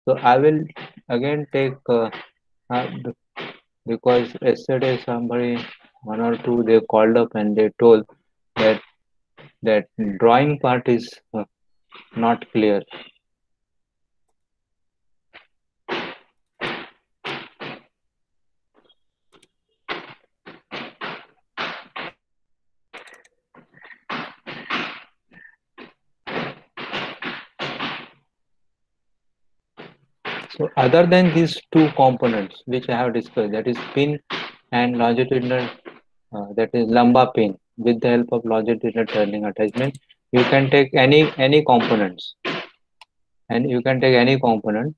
So I will again take uh, because yesterday somebody, one or two, they called up and they told that that drawing part is not clear. So other than these two components which I have discussed, that is pin and longitudinal, that is lumbar pin, with the help of longitudinal turning attachment, you can take any components, and you can take any component.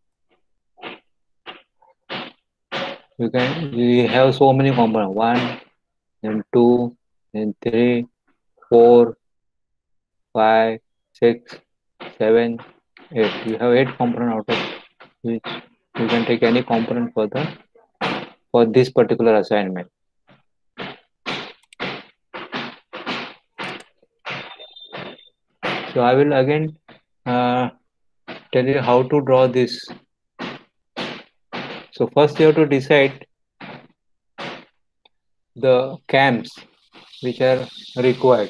You have so many components, one, then two, then three, 4, 5, 6, 7, 8. You have 8 component out of which you can take any component for this particular assignment. So I will again uh, tell you how to draw this. So first you have to decide the cams which are required.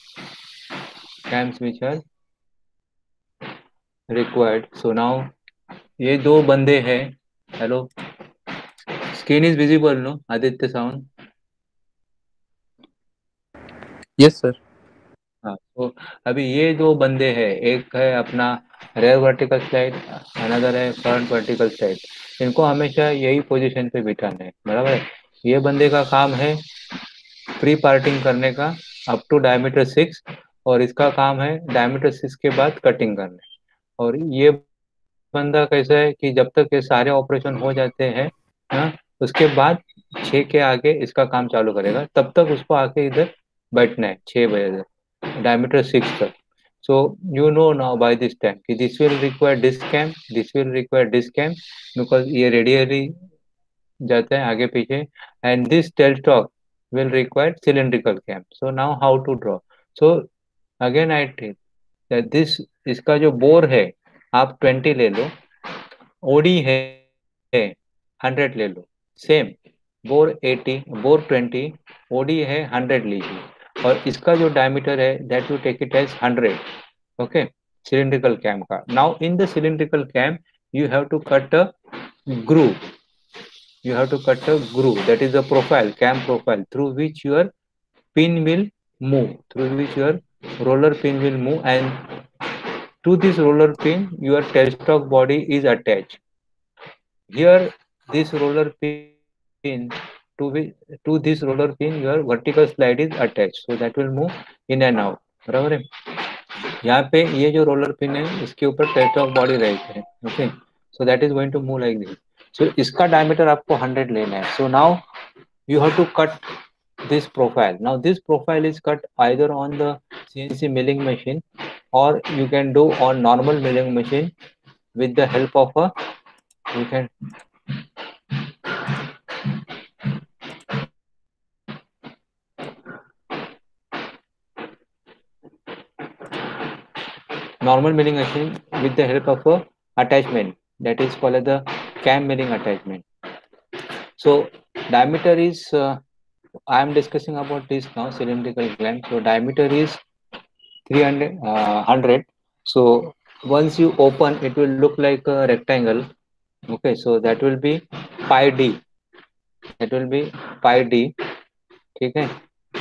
Cams which are required. So now ये दो बंदे हैं. Hello, screen is visible, no? Aditya sound. Yes, sir. हाँ, तो अभी ये दो बंदे हैं, एक है अपना रेयर वर्टिकल स्लाइड, अनदर है फ्रंट वर्टिकल स्लाइड. इनको हमेशा यही पोजीशन पे बिठाना है, बराबर है. ये बंदे का काम है प्री पार्टिंग करने का अप टू डायमीटर 6, और इसका काम है डायमीटर 6 के बाद कटिंग करना. और ये बंदा कैसा है कि जब तक ये सारे ऑपरेशन हो जाते हैं, हाँ, उसके बाद 6 के आगे इसका काम चालू करेगा. तब तक उसको आके इधर बैठना है 6 बजे diameter 6 तक. So you know now by this time कि this will require disc cam, this will require disc cam because ये radially जाते हैं आगे पीछे, and this tailstock will require cylindrical cam. So now how to draw? So again I tell that this, इसका जो bore है आप 20 ले लो, ओडी है 100 ले लो, सेम बोर 80, बोर 20, ओडी है 100 लीजिए, और इसका जो डायमीटर है that you take it as 100. Okay, cylindrical cam का. Now in the cylindrical cam you have to cut a groove. You have to cut a groove, that is a profile, cam profile, through which your pin will move, through which your roller pin will move, and to this roller pin your tailstock body is attached. Here this roller pin, to this roller pin your vertical slide is attached, so that will move in and out. बराबर है. यहाँ पे ये जो roller pin है इसके ऊपर टेस्टॉक body रहते हैं. Okay, so that is going to move like this. So इसका डायमीटर आपको 100 लेना है. So now you have to cut this profile. Now this profile is cut either on the CNC milling machine, or you can do on normal milling machine with the help of a, you can normal milling machine with the help of a attachment that is called as the cam milling attachment. So diameter is I am discussing about this now, cylindrical clamp. So diameter is 300 100. So once you open it will look like a rectangle. Okay, so that will be pi d, that will be pi d. ठीक है.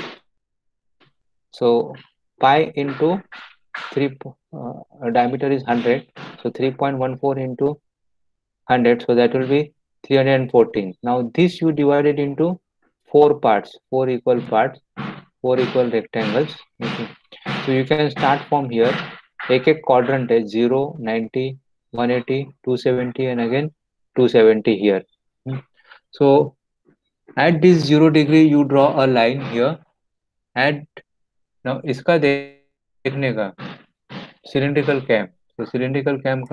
So pi into 3 diameter is 100, so 3.14 into 100, so that will be 314. Now this you divide it into 4 parts, 4 equal parts, 4 equal rectangles. Okay. So you can start from here. एक एक quadrant है 0, 90, 180, 270 and again 270 here. So at this 0 degree you draw a line here. And now इसका देखने का cylindrical cam. So cylindrical cam का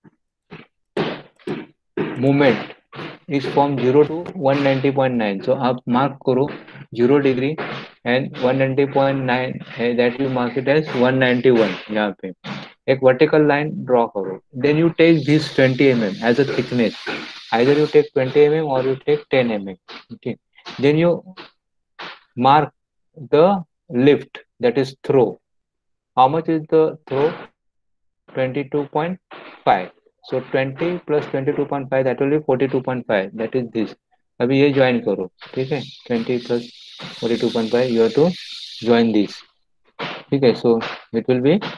movement is from 0 to 190.9. So आप mark करो 0 degree and 190.9 है, that you mark it as 191 यहाँ पे. एक वर्टिकल लाइन ड्रॉ करो. Then you take this 20 mm as a thickness. Either you take 20 mm or you take 10 mm. Okay. Then you mark the lift, that is throw. How much is the throw? 22.5. So 20 plus 22.5, that will be 42.5. That is this. अभी ये join करो. ठीक है. 20 plus 42.5, you have to join this. ठीक है. So it will be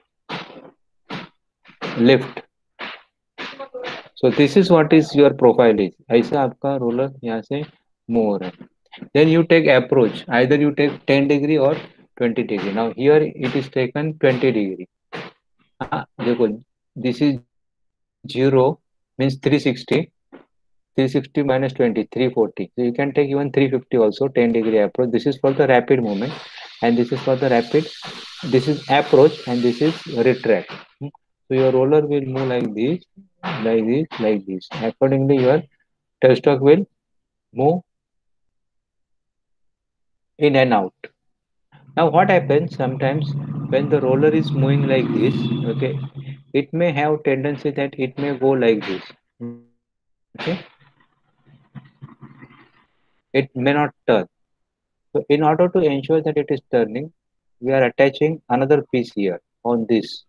lift. So this is what is your profile is. ऐसा आपका roller यहाँ से मूव हो रहा है. Then you take approach. Either you take 10 degree or 20 degree. Now here it is taken 20 degree. हाँ देखो, this is 0 means 360. 360 minus 20, 340. So you can take even 350 also, 10 degree approach. This is for the rapid movement, and this is for the rapid. This is approach, and this is retract. So your roller will move like this, like this, like this. Accordingly, your tailstock will move in and out. Now what happens sometimes when the roller is moving like this, okay, it may have tendency that it may go like this, okay, it may not turn. So in order to ensure that it is turning, we are attaching another piece here on this.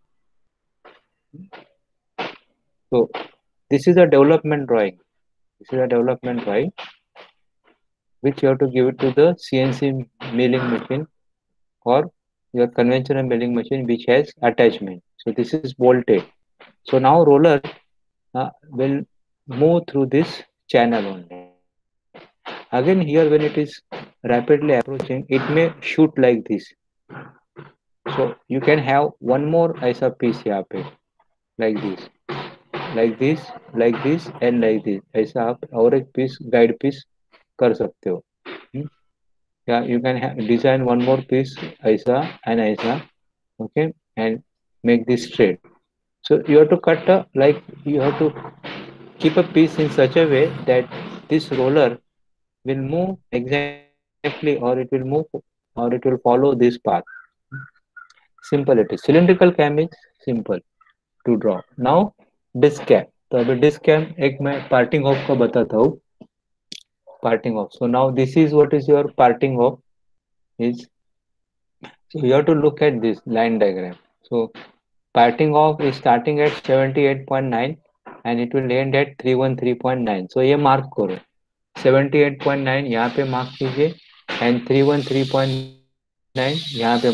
So this is a development drawing. This is a development drawing which you have to give it to the CNC milling machine or your conventional milling machine which has attachment. So this is bolted. So now roller will move through this channel only. Again here when it is rapidly approaching, it may shoot like this. So you can have one more ऐसा piece यहाँ पे, like this, like this, like this and like this. ऐसा आप और एक piece guide piece कर सकते हो. Hmm? Yeah, you can design one more piece ऐसा and ऐसा, okay, and make this straight. So you have to cut like you have to keep a piece in such a way that this roller will move exactly, or it will move, or it will follow this path. Simple it is. Cylindrical cam is simple to draw. Now disc cam. तो अभी disc cam एक मैं parting off का बताता हूँ. Parting off. So now this is what is your parting off is. So you have to look at this line diagram. So parting off is starting at 78.9 and it will end at 313.9. So ये mark करो. 78.9 यहाँ पे mark कीजिए and 313.9 यहाँ पे mark कीजिए.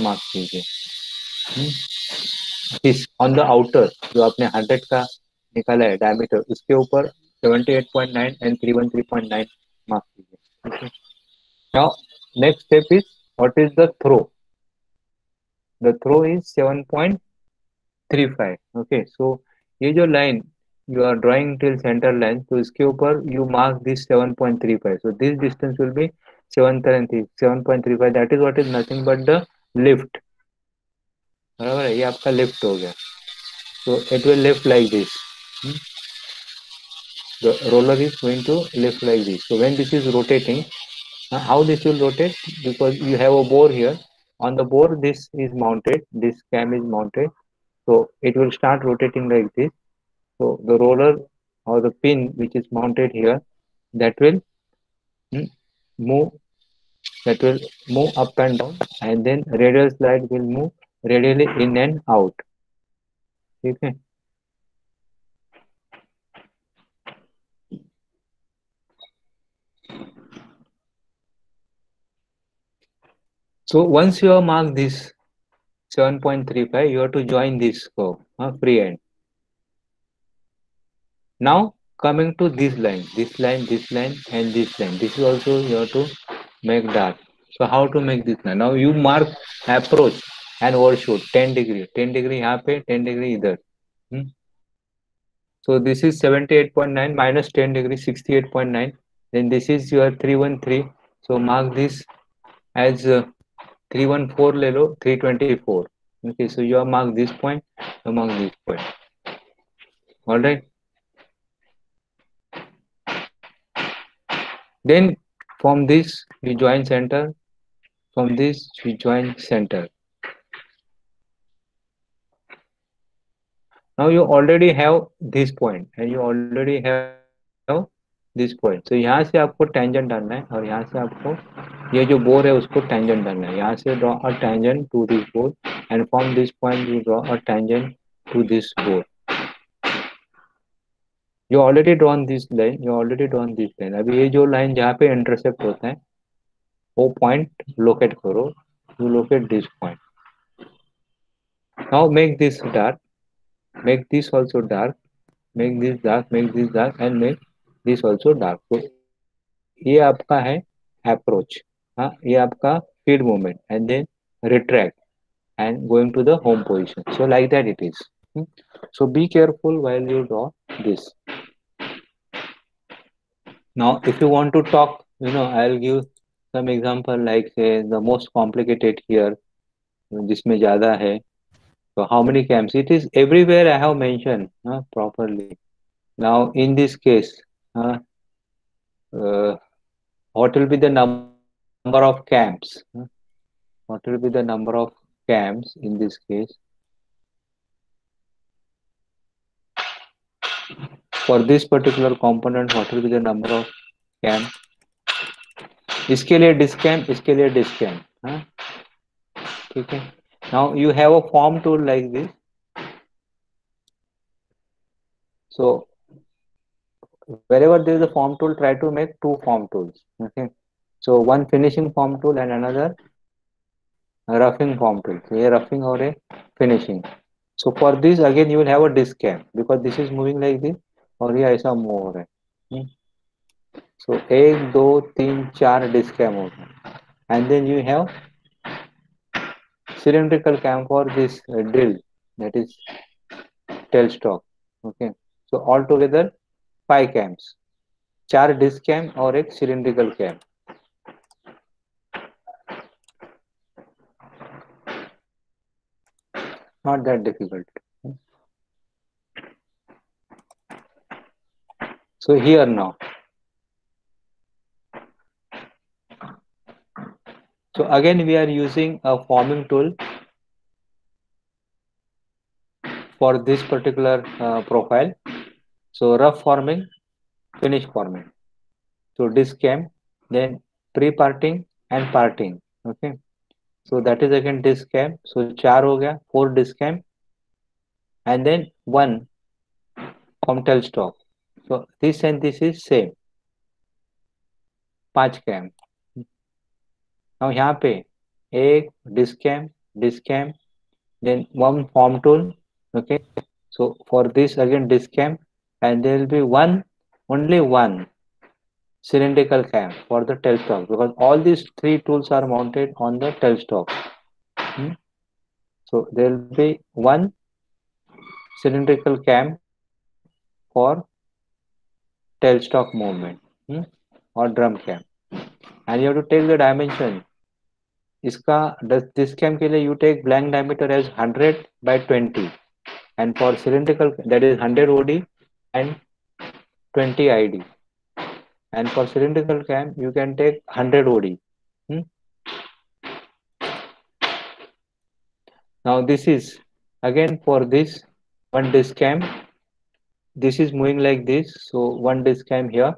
इस on the outer जो आपने 100 का निकाला है डायमीटर, उसके ऊपर 78.9 एंड 313.9 मार्क कीजिए. Now next step is what is the throw. The throw is 7.35. Okay, so ये जो line you are drawing till center line, तो इसके ऊपर you mark this 7.35. So this distance will be 7.35. That is what is nothing but the lift. बराबर है, ये आपका lift हो गया. So it will lift like this. The roller is going to lift like this. So when this is rotating, how this will rotate? Because you have a bore here. On the bore, this is mounted. This cam is mounted. So it will start rotating like this. So the roller or the pin which is mounted here, that will move, that will move up and down, and then radial slide will move radially in and out. ठीक है. So once you have marked this 7.35, you have to join this curve, free end. Now coming to this line, this line, this line, and this line. This is also you have to make dark. So how to make this line? Now you mark approach and overshoot 10 degree. 10 degree यहाँ पे, 10 degree इधर. So this is 78.9 minus 10 degree, 68.9. Then this is your 313. So mark this as 314 ले लो, 324. Okay, so you have marked this point, you mark this point. All right. Then from this you join center. From this you join center. Now you already have this point and you already have this point. So यहाँ से आपको tangent डालना है और यहाँ से आपको ये जो बोर है उसको टेंजेंट डालना है. यहाँ से draw a tangent to this board and from this point you draw a tangent to this board. You already drawn this line. You already drawn this line. अभी ये जो लाइन जहाँ पे इंटरसेप्ट होता है वो पॉइंट लोकेट करो. You locate this point. Now make this dark. Make this also dark. Make this dark. Make this dark and make this also dark. So ये आपका है अप्रोच. हाँ, ये आपका feed movement and then retract and going to the home position. So like that it is. So be careful while you draw this. Now if you want to talk, I'll give some example like say the most complicated here, जिसमें ज़्यादा है. So how many camps? It is everywhere I have mentioned properly. Now in this case, uh, what will be the number of camps? What will be the number of camps in this case? For this particular component, what will be the number of camp? इसके लिए डिस्कैम, इसके लिए डिस्कैम. हाँ, ठीक है. Now you have a form tool like this. So wherever there is a form tool, try to make two form tools. Okay. So one finishing form tool and another roughing form tool. So ये roughing और ये finishing. So for this again you will have a disk cam because this is moving like this और ये ऐसा move हो रहा है. So एक दो तीन चार disk cam हो रहा है. And then you have cylindrical cam for this drill, that is tailstock. Okay. So altogether 5 cams. चार डिस्क कैम और एक cylindrical cam. Not that difficult. So here now. So again we are using a forming tool for this particular profile. So rough forming, finish forming. So disc cam, then pre-parting and parting. Okay. So that is again disc cam. So 4 हो गया, 4 disc cam and then 1 from tailstock. So this and this is same. 5 cam. Now यहाँ पे एक disc cam, then one form tool. Okay. So for this again disc cam and there will be only one cylindrical cam for the tailstock because all these three tools are mounted on the tailstock. So there will be one cylindrical cam for tailstock movement or drum cam and you have to take the dimension. इसका this cam के लिए you take blank diameter as 100 by 20 and for cylindrical that is 100 OD and 20 ID and for cylindrical cam you can take 100 OD. Now this is again for this one disc cam. This is moving like this. So one disc cam here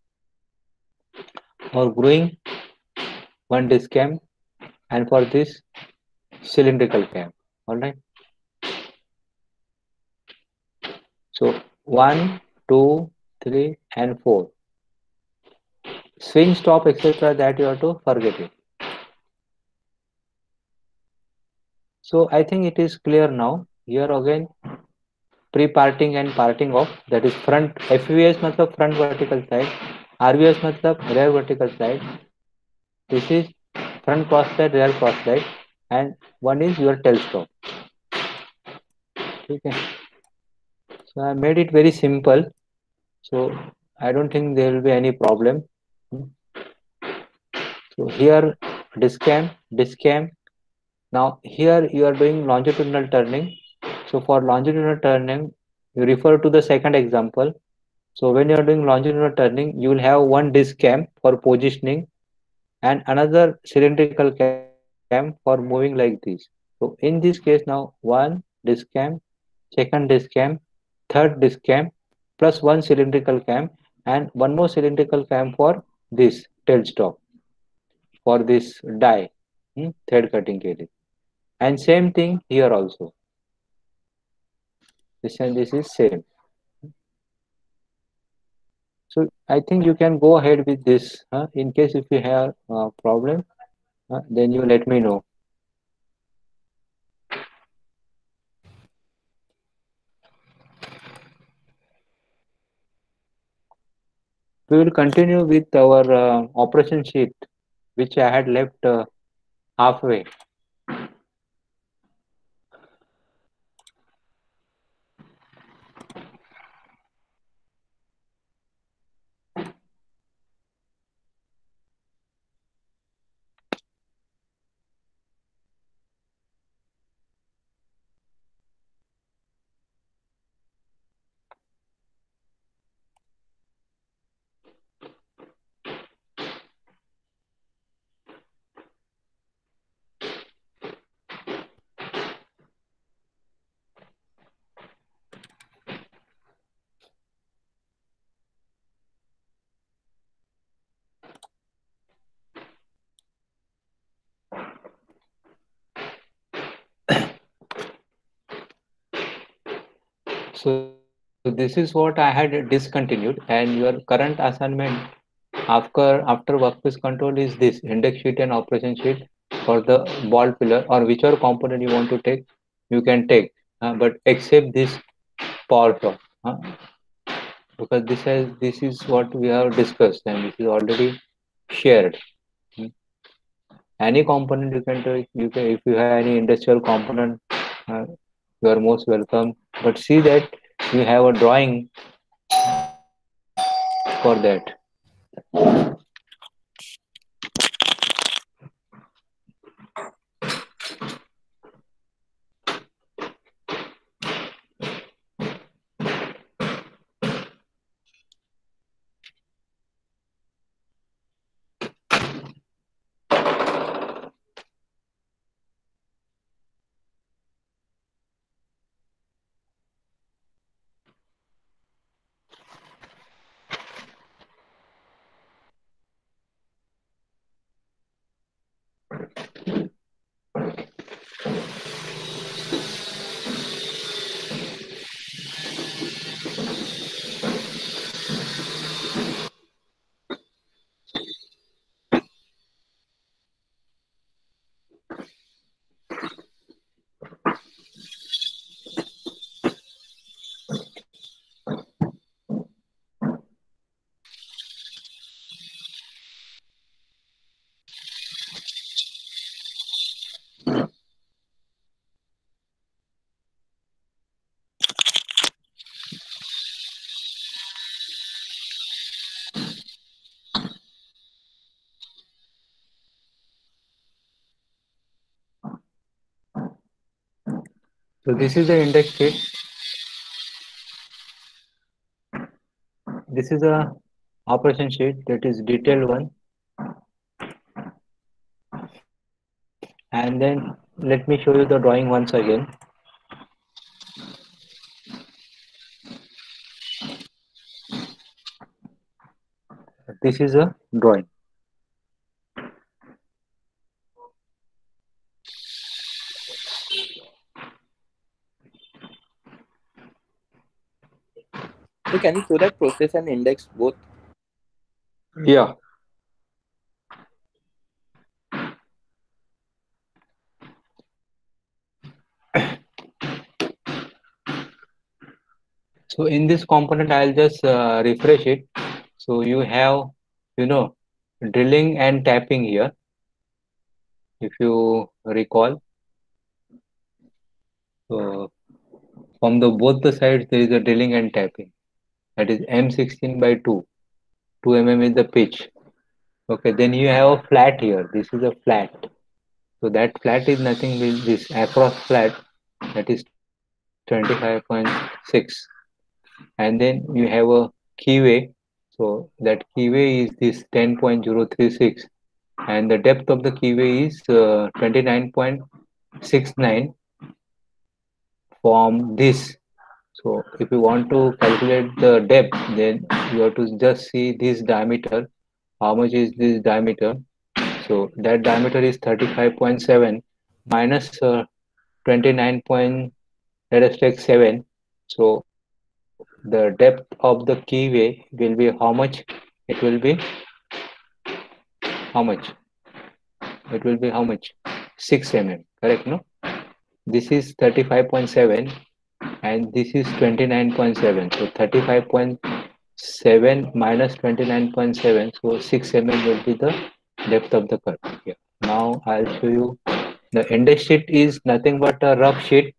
or growing one disc cam and for this cylindrical cam. All right. So 1, 2, 3 and 4. Swing, stop, etc. that you have to forget it. So I think it is clear now. Here again pre-parting and parting off, that is front. FVS मतलब front vertical side, RVS मतलब rear vertical side. This is front cross slide, rear cross slide and one is your tailstock. Okay. So I made it very simple. So I don't think there will be any problem. So here disc cam. Now here you are doing longitudinal turning. So for longitudinal turning, you refer to the second example. So when you are doing longitudinal turning, you will have one disc cam for positioning and another cylindrical cam for moving like this. So in this case now one disc cam second disc cam, third disc cam, plus one cylindrical cam, and one more cylindrical cam for this tailstop, for this die, thread cutting के लिए. And same thing here also. This and this is same. So I think you can go ahead with this. In case if you have a problem, then you let me know. We will continue with our operation sheet, which I had left halfway. So this is what I had discontinued, and your current assignment after workpiece control is this index sheet and operation sheet for the ball pillar or whichever component you want to take, you can take, but except this power shop, because this is what we have discussed and this is already shared. Hmm. Any component you can take. You can, if you have any industrial component, uh, you are most welcome. But see that you have a drawing for that. So this is the index sheet. This is a operation sheet that is detailed one. And then let me show you the drawing once again. This is a drawing. So can you show that process and index both? Yeah. So in this component, I'll just refresh it. So you have, you know, drilling and tapping here. If you recall, so from the both the sides there is a drilling and tapping. That is M16 by 2. 2 mm is the pitch. Okay, then you have a flat here. This is a flat. So that flat is nothing but this across flat, that is 25.6. And then you have a keyway. So that keyway is this 10.036, and the depth of the keyway is 29.69, from this. So if you want to calculate the depth, then you have to just see this diameter. How much is this diameter? So that diameter is 35.7 minus 29 point, let us take 7. So the depth of the keyway will be how much? It will be how much? It will be how much? 6 mm, correct? No? This is 35.7 and this is 29.7. So 35.7 minus 29.7. So 6 mm will be the depth of the curve. Yeah. Now I'll show you. The index sheet is nothing but a rough sheet.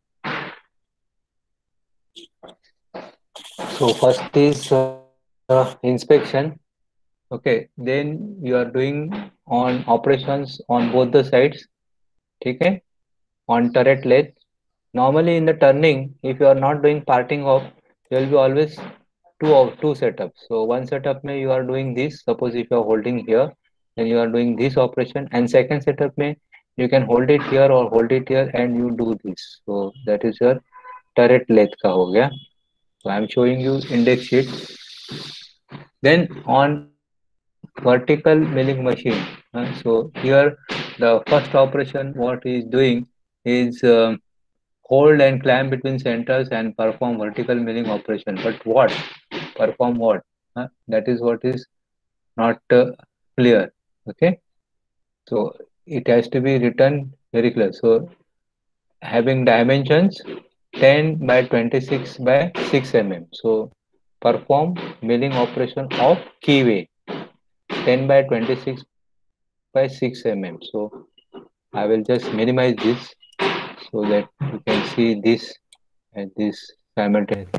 So first is inspection. Okay, then you are doing on operations on both the sides. Okay, on turret lathe. Normally in the turning, if you are not doing parting off, you will be always two setups. So one setup may you are doing this. Suppose if you are holding here, then you are doing this operation, and second setup may you can hold it here or hold it here and you do this. So that is your turret lathe ka ho gaya. So I am showing you index sheet. Then on vertical milling machine. So here the first operation what he is doing is hold and climb between centers and perform vertical milling operation. But what? Perform what? That is what is not clear. Okay. So it has to be written very clear. So having dimensions 10 by 26 by 6 mm. So perform milling operation of keyway 10 by 26 by 6 mm. So I will just minimize this so that you can see this and this simultaneously.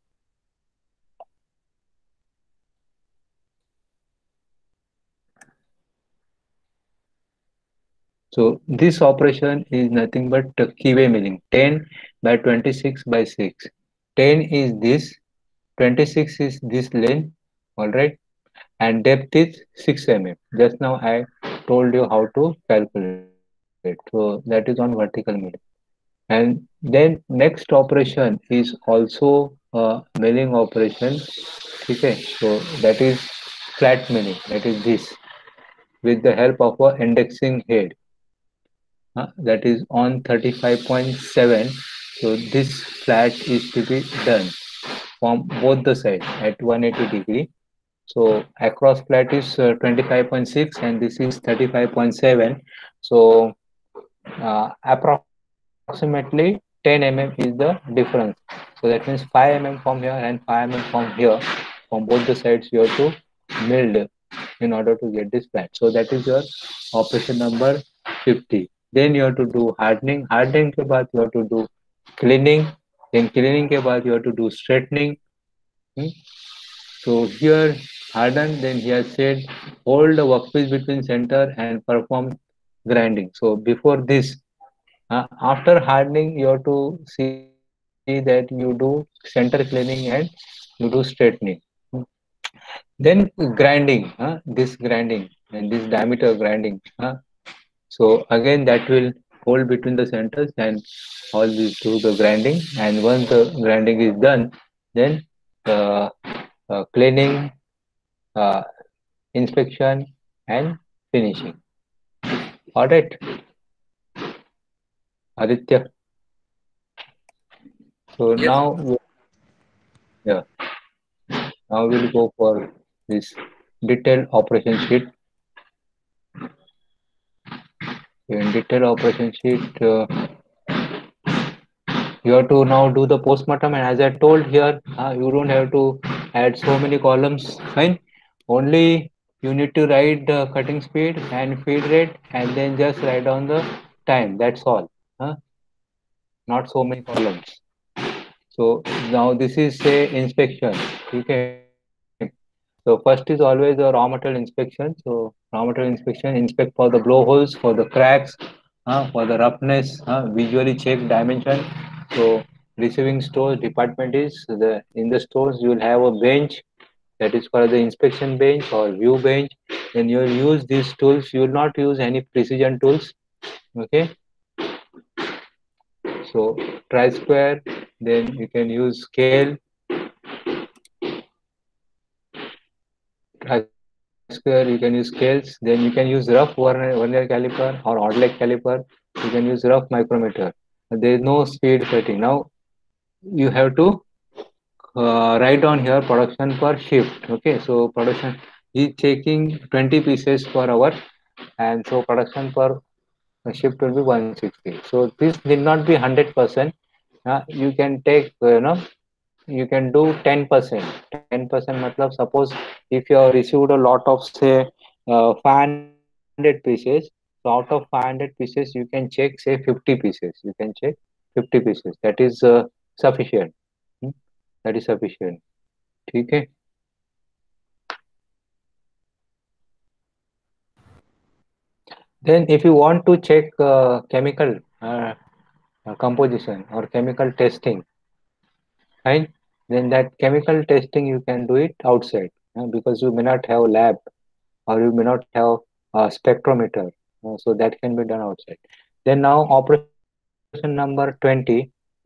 So this operation is nothing but keyway milling 10 by 26 by 6. 10 is this, 26 is this length, alright, and depth is 6 mm. Just now I told you how to calculate. So that is on vertical milling. And then next operation is also a milling operation. Okay, so that is flat milling, that is this, with the help of a indexing head, that is on 35.7. So this flat is to be done from both the sides at 180 degree. So across flat is 25.6 and this is 35.7. So approximately 10 mm is the difference. So that means 5 mm from here and 5 mm from here. From both the sides you have to mill in order to get this flat. So that is your operation number 50. Then you have to do hardening. Hardening के बाद you have to do cleaning. Then cleaning के बाद you have to do straightening. Hmm? So here harden. Then he has said hold the workpiece between center and perform grinding. So before this, after hardening, you have to see that you do center cleaning and you do straightening. Hmm. Then grinding, this grinding and this diameter grinding. So again, that will hold between the centers and all these do the grinding. And once the grinding is done, then the cleaning, uh, inspection, and finishing. All right, Aditya. So Yes. now, yeah, now we'll go for this detailed operation sheet. In detailed operation sheet, you have to now do the postmortem, and as I told here, you don't have to add so many columns. Fine. Only you need to write the cutting speed and feed rate, and then just write down the time. That's all. Huh? Not so many columns. So now this is say inspection. Okay. So first is always a raw material inspection. So raw material inspection, inspect for the blowholes, for the cracks, for the roughness, visually check dimension. So receiving stores department is the in the stores you will have a bench that is called the inspection bench or view bench. Then you will use these tools. You will not use any precision tools. Okay. So tri square, then you can use scale, tri square, you can use scales, then you can use rough vernier caliper or odd leg caliper, you can use rough micrometer. There is no speed setting. Now you have to write down here production per shift. Okay, so production is taking 20 pieces per hour, and so production per shift will be 160. So this need not be 100%. You can take, you can do 10%. 10% matlab, suppose if you have received a lot of say 500 pieces, so out of 500 pieces you can check say 50 pieces. You can check 50 pieces. That is sufficient. Hmm? That is sufficient. Okay. Then if you want to check chemical composition or chemical testing, right? Then that chemical testing you can do it outside, because you may not have lab or you may not have a spectrometer. So that can be done outside. Then now operation number 20. So that is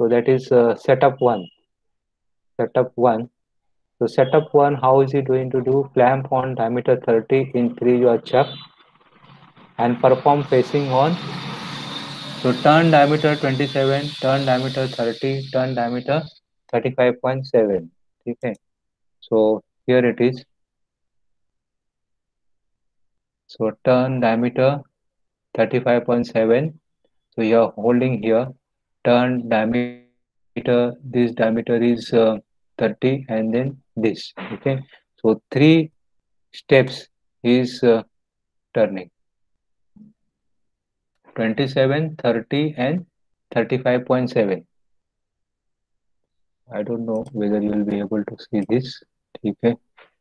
setup one. So setup one, how is he going to do? Clamp on diameter 30 in 3 your chuck and perform facing on. So turn diameter 27, turn diameter 30, turn diameter 35.7. Okay. So here it is. So turn diameter 35.7. So you are holding here. Turn diameter. This diameter is 30, and then this. Okay. So three steps is turning: 27, 30, and 35.7. I don't know whether you will be able to see this. Okay.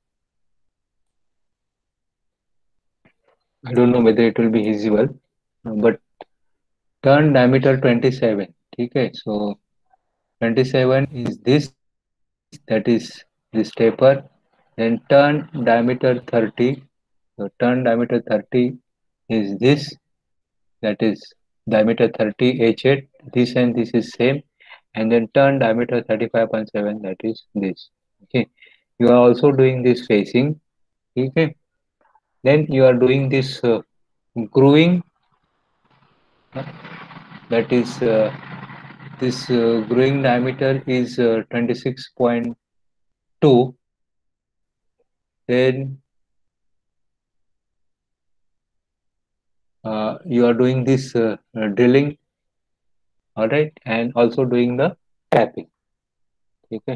I don't know whether it will be visible, but turn diameter 27. Okay. So 27 is this, that is this taper. Then turn diameter 30. So turn diameter 30 is this, that is diameter 30 H8. This and this is same. And then turn diameter 35.7, that is this. Okay. You are also doing this facing. Okay. Then you are doing this growing. That is this growing diameter is 26.2. Then you are doing this drilling, all right, and also doing the tapping. Okay.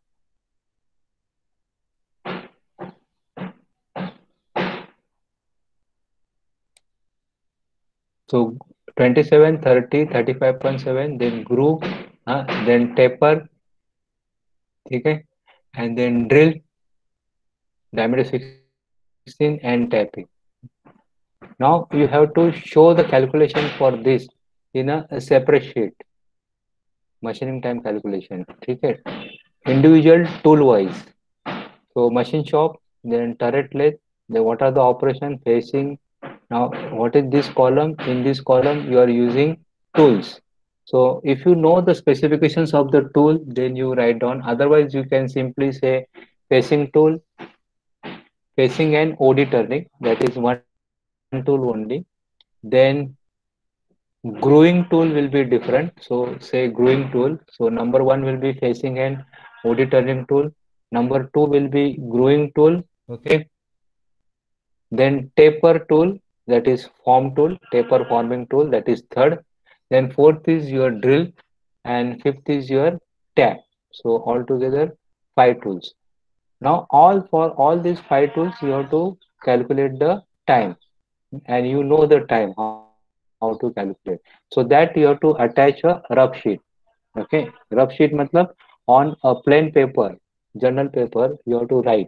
So 27, 30, 35.7, then groove, then taper, okay, and then drill diameter 16 and tapping. Now you have to show the calculation for this in a separate sheet, machining time calculation. Okay, individual tool wise. So machine shop, then turret lathe, then what are the operation facing. Now what is this column? In this column you are using tools. So if you know the specifications of the tool, then you write down. Otherwise you can simply say facing tool, facing and OD turning, that is one tool only. Then growing tool will be different. So say growing tool. So number one will be facing and OD turning tool. Number two will be growing tool. Okay. Then taper tool, that is form tool, taper forming tool, that is third. Then fourth is your drill, and fifth is your tap. So altogether five tools. Now all for all these five tools you have to calculate the time, and you know the time how to calculate. So that you have to attach a rough sheet. Okay, rough sheet matlab on a plain paper, journal paper, you have to write.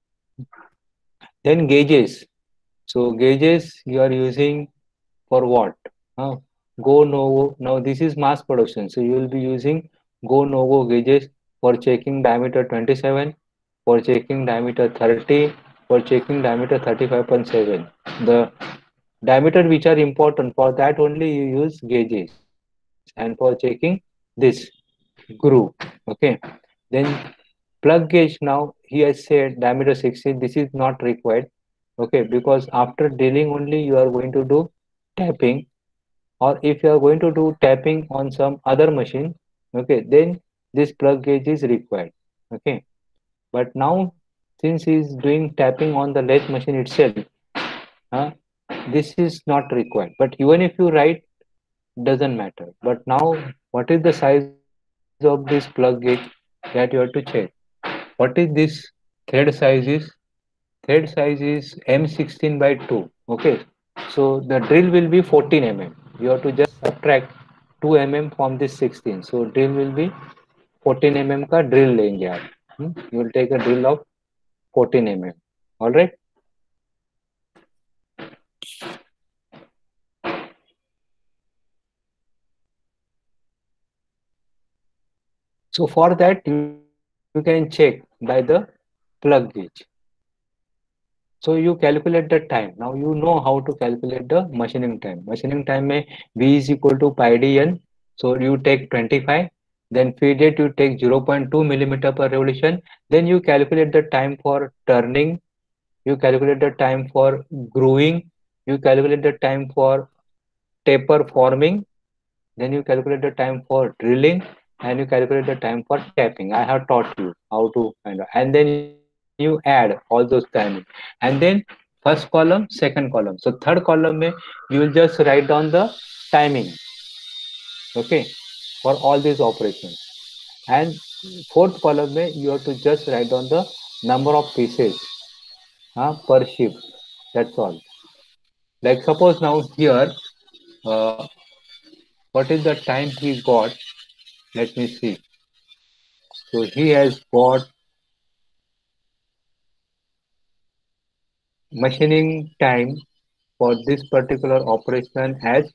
Then gauges. So gauges you are using for what? Uh, Go Novo. Now this is mass production. So you will be using Go Novo gauges for checking diameter 27, for checking diameter 30, for checking diameter 35.7. The diameter which are important, for that only you use gauges. and for checking this groove. Okay, then plug gauge, now he has said diameter 16, this is not required. Okay, because after drilling only you are going to do tapping, or if you are going to do tapping on some other machine, okay, then this plug gauge is required. Okay, but now since he is doing tapping on the lathe machine itself, uh, this is not required. But even if you write, doesn't matter. But now what is the size of this plug gauge that you have to check? What is this thread size is? Thread size is M16 by 2. Okay, so the drill will be 14 mm. You have to just subtract 2 mm from this 16. So drill will be 14 mm का drill लेंगे आप. You will take a drill of 14 mm. All right. So for that you can check by the plug gauge. So you calculate the time. Now you know how to calculate the machining time. Machining time में V is equal to pi d n. So you take 25, then feed it, you take 0.2 millimeter per revolution. Then you calculate the time for turning, you calculate the time for grooving, you calculate the time for taper forming, then you calculate the time for drilling, and you calculate the time for tapping. I have taught you how to find out. And then you add all those timing. And then first column, second column. So third column में you will just write down the timing, okay, for all these operations. And fourth column में you have to just write down the number of pieces per shift. That's all. Like suppose now here, uh, what is the time he got? Let me see. So he has got machining time for this particular operation as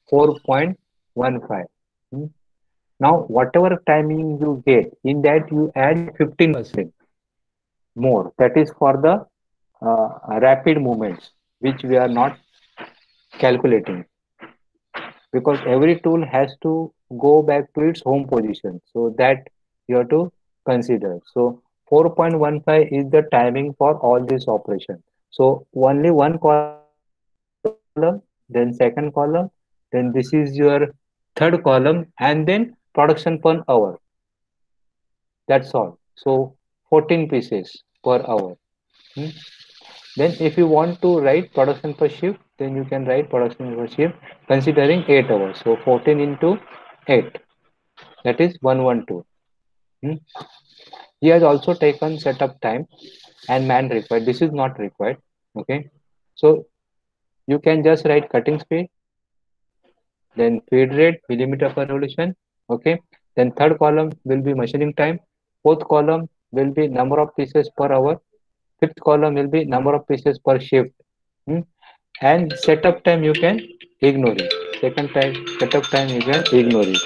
4.15. Hmm. Now, whatever timing you get, in that you add 15% more. That is for the rapid movements, which we are not calculating, because every tool has to go back to its home position. So that you have to consider. So 4.15 is the timing for all this operation. So only one column, then second column, then this is your third column, and then production per hour. That's all. So 14 pieces per hour. Hmm. Then if you want to write production per shift, then you can write production per shift considering 8 hours. So 14 into 8, that is 112. Hmm. He has also taken setup time and man required. This is not required. Okay. So you can just write cutting speed, then feed rate, millimeter per revolution. Okay. Then third column will be machining time. Fourth column will be number of pieces per hour. Fifth column will be number of pieces per shift. Hmm. And setup time you can ignore it. Second time setup time you can ignore it.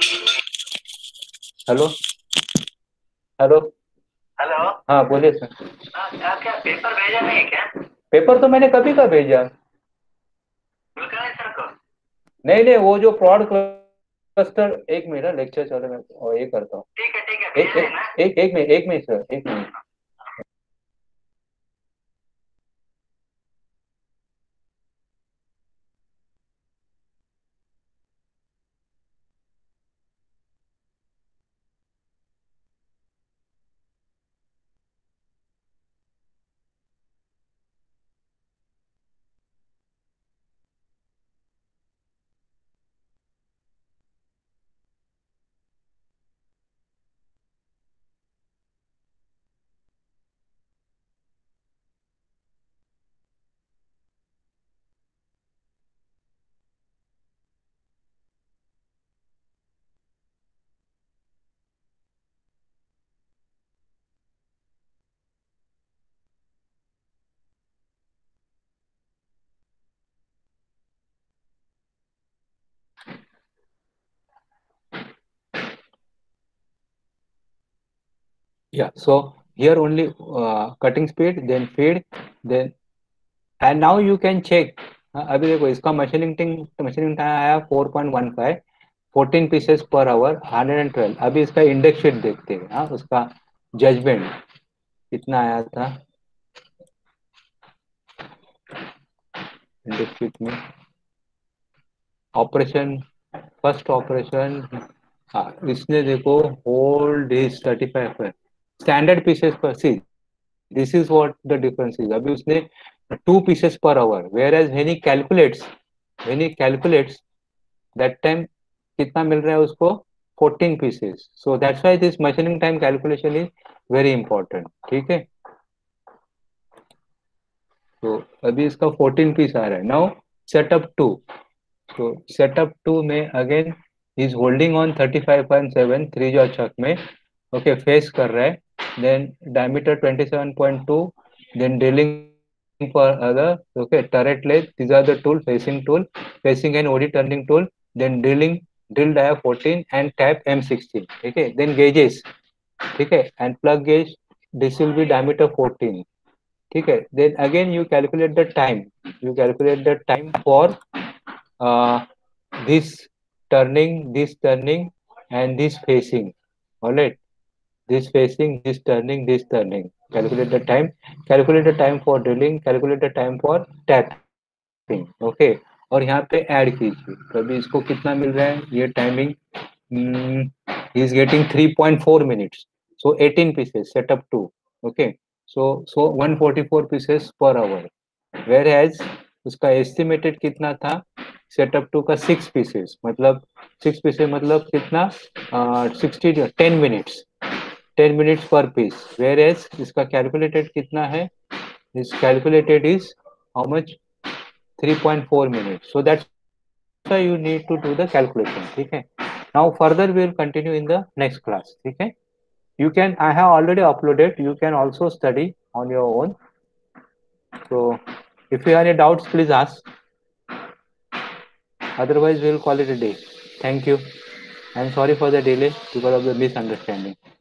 Hello. Hello. Hello. हाँ बोलिए sir. क्या क्या paper भेजा नहीं क्या? Paper तो मैंने कभी का भेजा. मिलकर नहीं सर को? नहीं नहीं, वो जो प्रॉड क्लस्टर, एक मिनट लेक्चर चल रहा है, और ये करता हूँ. ठीक है एक भेजा एक है ना? एक मिनट सर, एक minute. Yeah, so here only cutting speed, then feed, then, and now you can check. अभी देखो इसका मशीनिंग टाइम आया 4.15. 14 पीसेस पर आवर 112। अभी इसका इंडेक्स शीट देखते हैं, हाँ उसका जजमेंट कितना आया था इंडेक्स शीट में। ऑपरेशन, फर्स्ट ऑपरेशन, हाँ इसने देखो होल्ड इज 35 है स्टैंडर्ड पीसेस पर। See this is what the difference is. अभी उसने 2 पीसेस पर hour, whereas when he calculates that time कितना मिल रहा है उसको, 14 pieces. So that's why this machining time calculation is very important. ठीक है, तो अभी इसका 14 पीस आ रहा है। नाउ सेटअप टू, तो सेटअप टू में again is holding on 35.7 three जो चक में, ओके फेस कर रहा है। Then diameter 27.2, then drilling for other, okay turret lathe, these are the tool, facing and OD turning tool, then drill dia 14 and tap M16, ठीक है। then gauges, ठीक है, and plug gauge, this will be diameter 14, ठीक है। then again you calculate the time for uh, this this turning and this facing, all right, this facing, this turning, calculate the time for drilling, calculate the time for tapping, okay. और यहाँ पे add कीजिए, तो अभी इसको कितना मिल रहा है ये timing, is getting 3.4 minutes, so 18 pieces setup 2, okay, so 144 pieces per hour, whereas उसका एस्टिमेटेड कितना था सेटअप 2 का, 6 पीसेस, मतलब 6 पीसेस मतलब कितना, 10 मिनट्स, 10 मिनट्स पर पीस, वेयर एज इसका कैलकुलेटेड कितना है, इस calculated is how much, 3.4 minutes, so that's why you need to do the calculation, ठीक है। now further we will continue in the next class, ठीक है। you can, I have already uploaded, you can also study on your own, so if you have any doubts please ask, otherwise we will call it a day. Thank you. I'm sorry for the delay because of the misunderstanding.